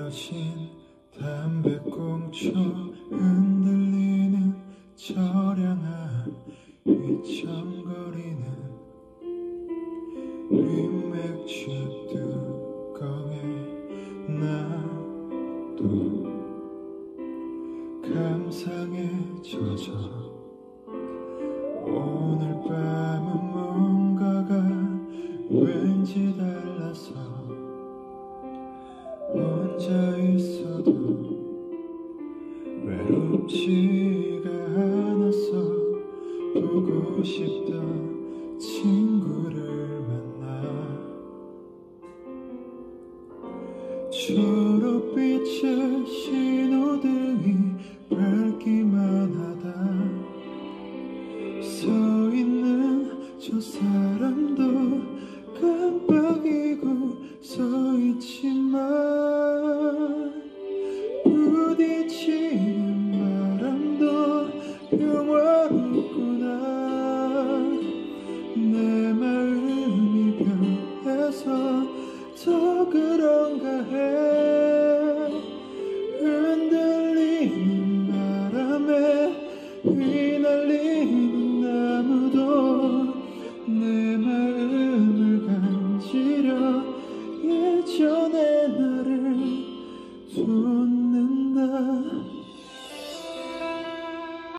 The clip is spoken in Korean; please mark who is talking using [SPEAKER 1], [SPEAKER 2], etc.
[SPEAKER 1] 펴진 담배꽁초 흔들리는 저량한 휘청거리는 윗맥주 뚜껑에 나도 감상에 젖어 오늘 밤은 뭔가가 왠지 달라서 혼자 있어도 외롭지가 않아서 보고 싶던 친구를 만나 초록빛의 신호등이 밝기만 하다 서 있는 저 사람도 깜빡이고 서 있지만 부딪히는 바람도 평화롭구나 내 마음이 변해서 더 그런가 해